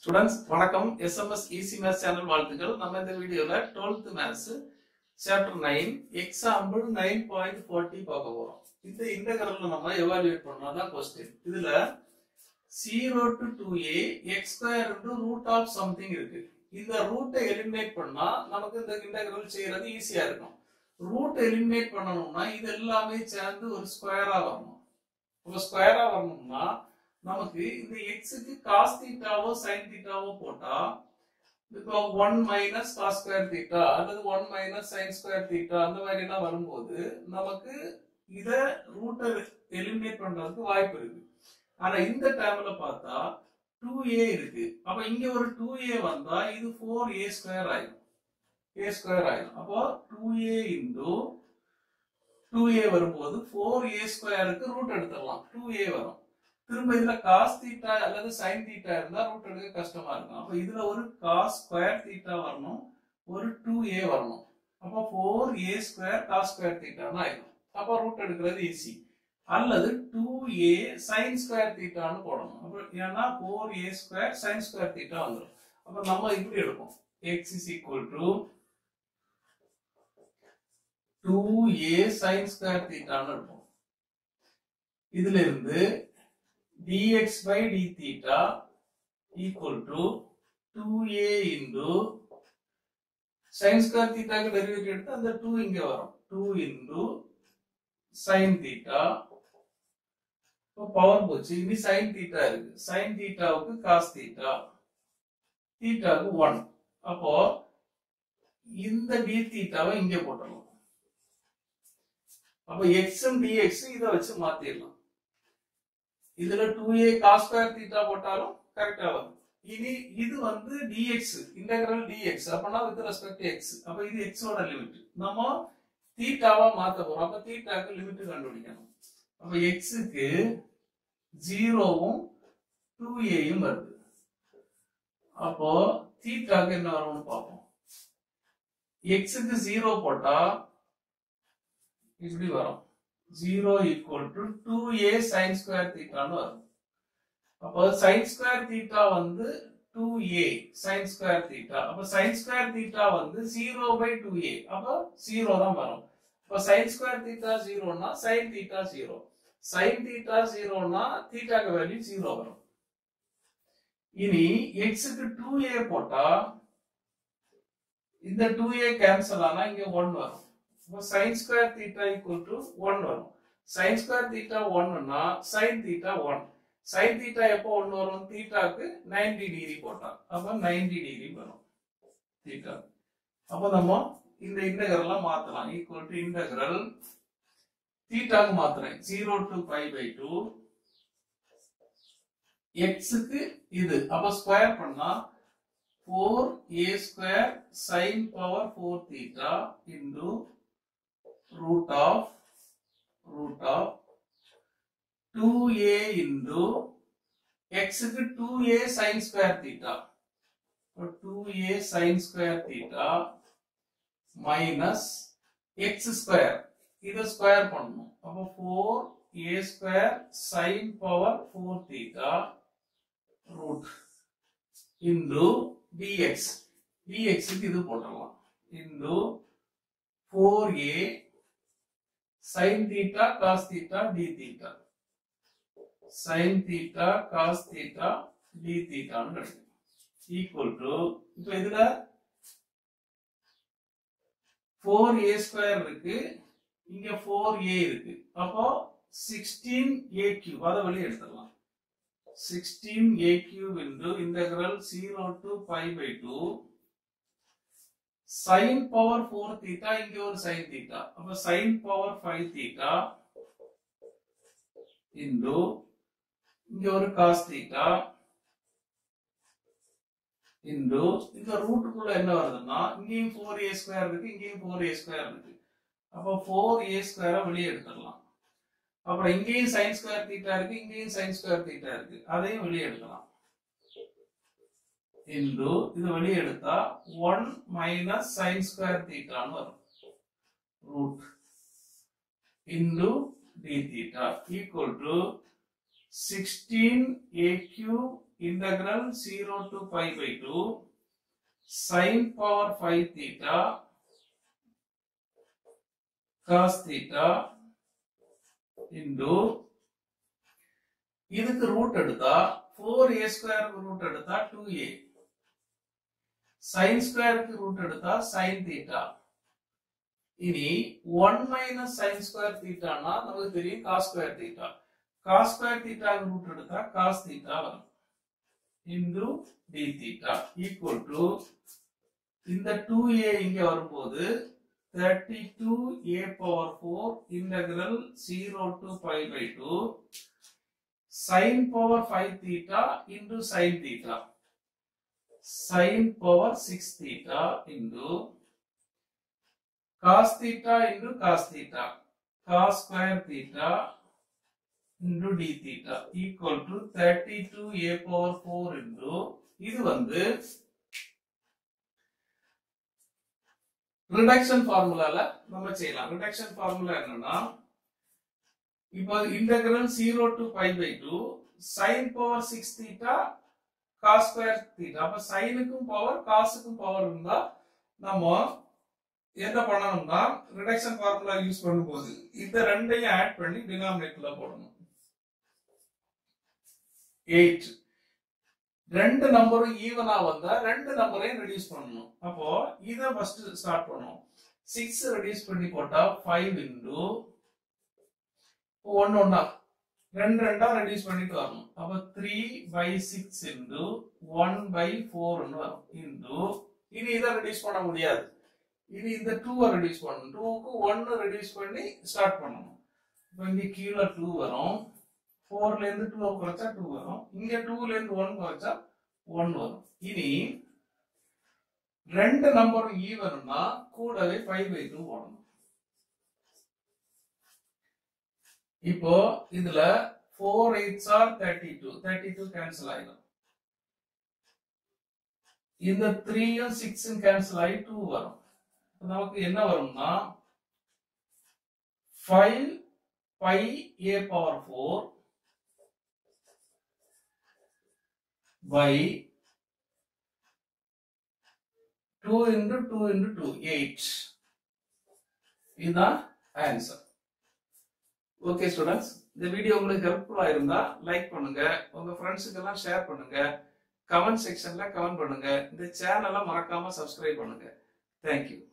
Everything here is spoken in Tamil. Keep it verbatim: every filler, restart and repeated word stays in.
Students, வணக்கம். S M S Easy Maths channel வாழ்த்துக்கள். நம்ம இந்த வீடியோல twelfth Maths chapter nine example nine point forty பார்க்க போறோம். இந்த இன்டகிரல்ல நம்ம எவாலுவேட் பண்ணாதான் क्वेश्चन. இதுல zero to two a x square into root of something இருக்கு. இந்த ரூட்டை எலிமினேட் பண்ணா நமக்கு இந்த இன்டகிரல் செய்யறது ஈஸியா இருக்கும். ரூட் எலிமினேட் பண்ணனும்னா இது எல்லாமே சேர்ந்து ஒரு ஸ்கொயரா வரணும். ஒரு ஸ்கொயரா வரணும்னா நமக்கு இந்த x க்கு cos தீட்டாவோ sin தீட்டாவோ போட்டா இப்போ one minus cos square theta அல்லது one minus sin square theta அந்த மாதிரி எல்லாம் வரும்போது நமக்கு இத ரூட்டை எலிமினேட் பண்றதுக்கு வாய்ப்பு இருக்கு. ஆனா இந்த டேர்ம்ல பார்த்தா two a இருக்கு. அப்ப இங்க ஒரு two a வந்தா இது four a ஸ்கொயர் ஆயிடும். a ஸ்கொயர் ஆயிடும். அப்போ two a into two a வரும்போது four a ஸ்கொயருக்கு ரூட் எடுத்துடலாம். two a வரும். திரும்ப இதுல cos தீட்டா அல்லது sin தீட்டா இருந்தா ரூட் எடுக்க கஷ்டமா இருக்கும். அப்ப இதுல ஒரு cos ஸ்கொயர் தீட்டா வரணும், ஒரு two a வரணும். அப்ப four a square cos square தீட்டான்னு ஆயிடும். அப்ப ரூட் எடுக்கிறது ஈஸி. அல்லது two a sin ஸ்கொயர் தீட்டான்னு போடணும். அப்ப ஏன்னா four a square sin square theta வந்துடும். அப்ப நம்ம இப்படி எடுப்போம். x is equal to two a sin square தீட்டான்னு எடுப்போம். இதுல இருந்து dx by d theta equal to two a into sin square theta க்கு டெரிவேட்டிவ் எடுத்து அந்த two இங்க வரும். two into sin theta. இப்போ பவர் போச்சு. இனி sin theta இருக்கு. sin theta க்கு cos theta. theta க்கு one. அப்போ இந்த d theta வை இங்க போட்டுறலாம். அப்போ x and dx இத வச்சு மாத்திரலாம். இதுல two a cos square theta போட்டாலும் கரெக்ட்டா வரும். இனி இது வந்து dx இன்டகிரல் dx அப்பனா வித் ரெஸ்பெக்ட் to x. அப்ப இது x ஓட லிமிட். நம்ம தீட்டாவா மாத்த போறோம். அப்ப தீட்டாக்கு லிமிட் கண்டுபிடிக்கணும். அப்ப x க்கு zero வும் two a யும் வருது. அப்போ தீட்டாக்கு என்ன வரும்னு பாப்போம். x க்கு zero போட்டா இப்படி வரும். zero equal to two a sin square theta னு வரும். அப்ப sin square theta வந்து two a sin square theta. அப்ப sin square theta வந்து zero by two a. அப்ப zero தான் வரும். அப்ப sin square theta zero னா sin theta zero. sin theta zero னா theta க்கு வேல்யூ zero வரும். இனி x க்கு two a போட்டா இந்த two a கேன்சல் ஆனா இங்க one வரும். அப்ப sin square theta equal to one வரும். sin square theta one னா sin theta one. sin theta எப்போ one வரும்? theta க்கு ninety டிகிரி போட்டா. அப்ப ninety டிகிரி வரும் theta. அப்ப நம்ம இந்த இன்டகிரல்ல மாத்தலாம். equal to integral theta க்கு மாத்துறேன். zero to pi by two x க்கு இது. அப்ப ஸ்கொயர் பண்ணா four a square sin power four theta into root of root of two a into x க்கு two a sin square theta. So two a sin square theta minus x square. இத ஸ்கொயர் பண்ணனும். அப்ப four a square sin power four theta root into dx. dx க்கு இது போடலாம். into four a sin theta cos theta d theta. sin theta cos theta d theta னு கிடைக்கும். equal to இப்போ இதுல four a square இருக்கு, இங்க four a இருக்கு. அப்போ sixteen a cube அத வெளிய எடுத்துடலாம். sixteen a cube into integral zero to pi by two sin power four theta இங்க ஒரு sin theta. அப்ப sin power five theta into இங்க ஒரு cos theta into இந்த ரூட்டுக்குள்ள என்ன வருதுன்னா இங்கேயும் four a square இருக்கு, இங்கேயும் four a square இருக்கு. அப்ப four a square வெளிய எடுத்துடலாம். அப்புறம் இங்கேயும் sin square theta இருக்கு, இங்கேயும் sin square theta இருக்கு. அதையும் வெளிய எடுக்கலாம். into இது வெளிய எடுத்தா one minus sin square theta னு வரும். root into d theta equal to sixteen a cube integral zero to pi by two sin power five theta cos theta into இதுக்கு ரூட் எடுத்தா four a square க்கு ரூட் எடுத்தா two a, sin square க்கு ரூட் எடுத்தா sin theta. இனி one minus sin square theta னா நமக்கு தெரியும் cos square theta. cos square theta க்கு ரூட் எடுத்தா cos theta வரும் into d theta equal to இந்த two a இங்க வரும்போது thirty-two a power four integral zero to pi by two sin power five theta into sin theta sin power six theta into cos theta into cos theta cos square theta into d theta equal to thirty-two a power four into இது வந்து reduction formulaல நம்ம செய்யலாம். reduction formula என்னன்னா இப்போ integral zero to pi by two sin power six theta cos square theta. அப்ப sin க்கும் power cos க்கும் power இருந்தா நம்ம என்ன பண்ணணும்னா reduction formula யூஸ் பண்ணும்போது இந்த ரெண்டையும் ஆட் பண்ணி டினாமினேட்டர்ல போடணும். eight ரெண்டு நம்பரும் ஈவனா வந்தா ரெண்டு நம்பரையும் ரெடியூஸ் பண்ணணும். அப்போ இத ஃபர்ஸ்ட் ஸ்டார்ட் பண்ணுவோம். six ரெடியூஸ் பண்ணி போட்டா five into one ஒன்னா ரெண்டு ரெண்டா ரெடியூஸ் பண்ணிட்டு வரணும். அப்ப three by six into one by four ன்னு வரும் into இனி இத ரெடியூஸ் பண்ண முடியாது. இனி இந்த two ரெடியூஸ் பண்ணனும். two க்கு one ரெடியூஸ் பண்ணி ஸ்டார்ட் பண்ணனும். இப்போ இங்க கீழ two வரும். four ல இருந்து two குறைச்சா two வரும். இங்க two ல இருந்து one குறைச்சா one வரும். இனி ரெண்டு நம்பர் ஈவன்னா கூடவே five by two போடணும். இப்போ இதுல four eights are thirty-two. thirty-two cancel ஆயிடும். இந்த three யும் six ம் கேன்சல் ஆகி two வரும். நமக்கு என்ன வரும்னா five pi a power four by two into two into two, eight. இதுதான் ஆன்சர். ஓகே ஸ்டூடெண்ட்ஸ், இந்த வீடியோ உங்களுக்கு ஹெல்ப்ஃபுல்லா இருந்தா லைக் பண்ணுங்க, உங்க ஃப்ரெண்ட்ஸுக்கு எல்லாம் ஷேர் பண்ணுங்க, கமெண்ட் செக்ஷன்ல கமெண்ட் பண்ணுங்க, இந்த சேனலை மறக்காம சப்ஸ்கிரைப் பண்ணுங்க. தேங்க்யூ.